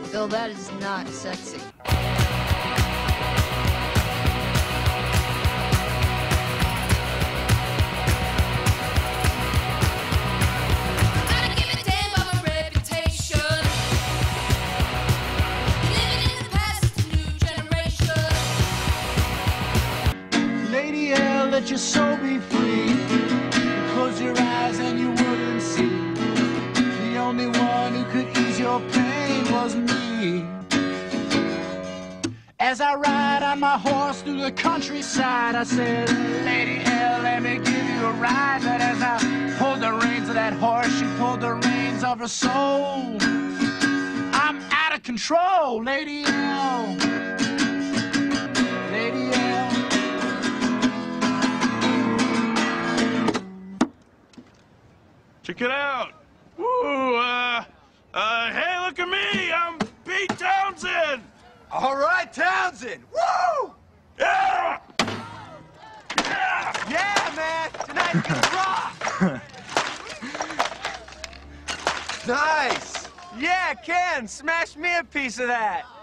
Bill, that is not sexy. Lady L, let your soul be free. You close your eyes and you wouldn't see. The only one who could ease your pain was me. As I ride on my horse through the countryside, I said, Lady L, let me give you a ride. But as I pulled the reins of that horse, she pulled the reins of her soul. I'm out of control, Lady L. Lady L. Check it out. Woo, hey, look at me. I'm Pete Townsend. All right, Townsend. Woo! Yeah! Yeah, man. Tonight's gonna rock. Nice. Yeah, Ken, smash me a piece of that.